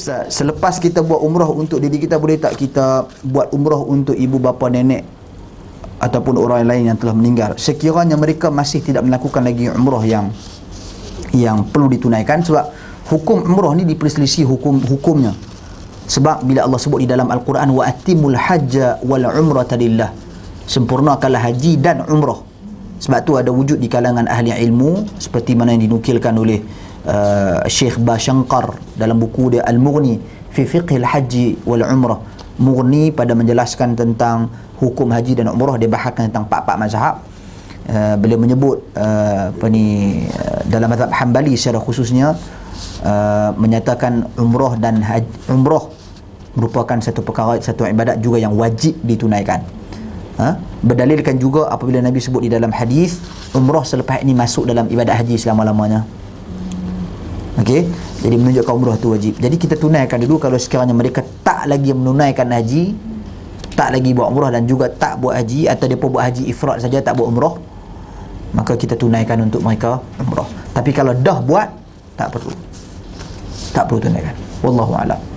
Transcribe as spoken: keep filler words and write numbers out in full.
Ustaz, selepas kita buat umrah untuk diri kita, boleh tak kita buat umrah untuk ibu bapa nenek ataupun orang lain yang telah meninggal, sekiranya mereka masih tidak melakukan lagi umrah yang yang perlu ditunaikan? Sebab hukum umrah ni diperselisih hukum hukumnya. Sebab bila Allah sebut di dalam Al-Quran, wa atimul hajja wal umrata lillah, sempurnakanlah haji dan umrah. Sebab tu ada wujud di kalangan ahli ilmu seperti mana yang dinukilkan oleh uh, Syekh Bashankar dalam buku dia Al-Mughni fi fiqhil haji wal umrah. Mughni pada menjelaskan tentang hukum haji dan umrah, dia bahaskan tentang empat-empat mazhab. Uh, beliau menyebut uh, apa ni uh, dalam mazhab Hanbali secara khususnya uh, menyatakan umrah dan haji, umrah merupakan satu perkara, satu ibadat juga yang wajib ditunaikan. Ha? Berdalilkan juga apabila Nabi sebut di dalam hadis, umrah selepas ini masuk dalam ibadat haji selama-lamanya. Okey, jadi menunjukkan umrah tu wajib. Jadi kita tunaikan dulu. Kalau sekiranya mereka tak lagi menunaikan haji, tak lagi buat umrah dan juga tak buat haji, atau dia pun buat haji ifrad saja tak buat umrah, maka kita tunaikan untuk mereka umrah. Tapi kalau dah buat, tak perlu tak perlu tunaikan. Wallahu a'lam.